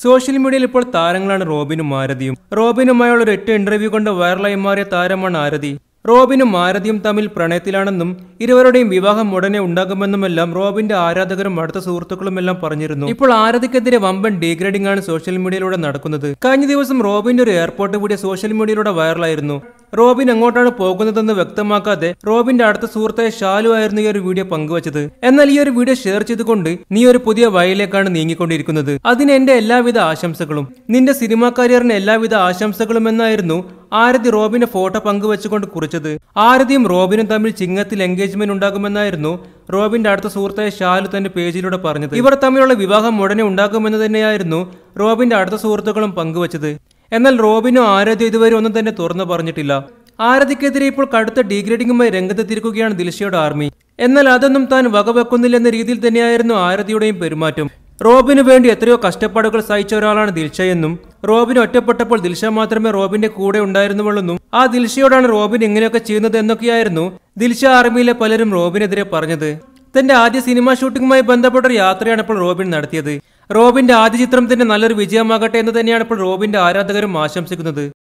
Social മീഡിയയിൽ ഇപ്പോൾ താരങ്ങളാണ് റോബിനും ആരതിയും. റോബിനുമായുള്ള ഒരൊറ്റ ഇന്റർവ്യൂ കൊണ്ട് വൈറലായി മാറിയ താരമാണ് ആരതി. റോബിനും ആരതിയും തമ്മിൽ പ്രണയത്തിലാണെന്നും ഇരുവരുടെയും വിവാഹം ഉടനെ ഉണ്ടാകുമെന്നുമെല്ലാം റോബിന്റെ ആരാധകരും അടുത്ത സുഹൃത്തുക്കളുമെല്ലാം പറഞ്ഞിരുന്നു. ഇപ്പോൾ ആരതിക്കെതിരെ വമ്പൻ ഡീഗ്രേഡിംഗ് ആണ് സോഷ്യൽ മീഡിയയിലൂടെ നടക്കുന്നത്. കഴിഞ്ഞ ദിവസം റോബിന്റെ ഒരു എയർപോർട്ട് വീഡിയോ സോഷ്യൽ മീഡിയയിലൂടെ വൈറലായിരുന്നു. റോബിൻ എങ്ങോട്ടാണ് പോകുന്നതെന്ന് വ്യക്തമാക്കാതെ റോബിന്റെ അടുത്ത സുഹൃത്തായ ഷാലു ആയിരുന്നു ഈ ഒരു വീഡിയോ പങ്കുവച്ചത്. എന്നാൽ ഈ ഒരു വീഡിയോ ഷെയർ ചെയ്തുകൊണ്ട് നീ ഒരു പുതിയ വഴിയിലേക്കാണ് നീങ്ങിക്കൊണ്ടിരിക്കുന്നത്, അതിന് എന്റെ എല്ലാവിധ ആശംസകളും, നിന്റെ സിനിമാ കരിയറിന് എല്ലാവിധ ആശംസകളും എന്നായിരുന്നു ആരതി റോബിന്റെ ഫോട്ടോ പങ്കുവെച്ചുകൊണ്ട് കുറിച്ചത്. ആരതിയും റോബിനും തമ്മിൽ ചിങ്ങത്തിൽ എൻഗേജ്മെന്റ് ഉണ്ടാകുമെന്നായിരുന്നു റോബിന്റെ അടുത്ത സുഹൃത്തായ ഷാലു തന്റെ പേജിലൂടെ പറഞ്ഞത്. ഇവർ തമ്മിലുള്ള വിവാഹം ഉടനെ ഉണ്ടാകുമെന്ന് തന്നെയായിരുന്നു റോബിന്റെ അടുത്ത സുഹൃത്തുക്കളും പങ്കുവച്ചത്. എന്നാൽ റോബിനോ ആരതിയോ ഇതുവരെ ഒന്നും തന്നെ തുറന്നു പറഞ്ഞിട്ടില്ല. ആരതിക്കെതിരെ ഇപ്പോൾ കടുത്ത ഡീഗ്രേഡിംഗുമായി രംഗത്തെത്തിയിരിക്കുകയാണ് ദിൽഷയുടെ ആർമി. എന്നാൽ അതൊന്നും താൻ വകവെക്കുന്നില്ലെന്ന രീതിയിൽ തന്നെയായിരുന്നു ആരതിയുടെയും പെരുമാറ്റം. റോബിനു വേണ്ടി എത്രയോ കഷ്ടപ്പാടുകൾ സഹിച്ച ഒരാളാണ് ദിൽഷയെന്നും റോബിൻ ഒറ്റപ്പെട്ടപ്പോൾ ദിൽഷ മാത്രമേ റോബിന്റെ കൂടെ ഉണ്ടായിരുന്നുള്ളൂന്നും ആ ദിൽഷയോടാണ് റോബിൻ ഇങ്ങനെയൊക്കെ ചെയ്യുന്നത് എന്നൊക്കെയായിരുന്നു ദിൽഷ ആർമിയിലെ പലരും റോബിനെതിരെ പറഞ്ഞത്. തന്റെ ആദ്യ സിനിമാ ഷൂട്ടിംഗുമായി ബന്ധപ്പെട്ട ഒരു യാത്രയാണ് ഇപ്പോൾ റോബിൻ നടത്തിയത്. റോബിന്റെ ആദ്യ ചിത്രം തന്നെ നല്ലൊരു വിജയമാകട്ടെ എന്ന് തന്നെയാണ് ഇപ്പോൾ റോബിന്റെ ആരാധകരും ആശംസിക്കുന്നത്.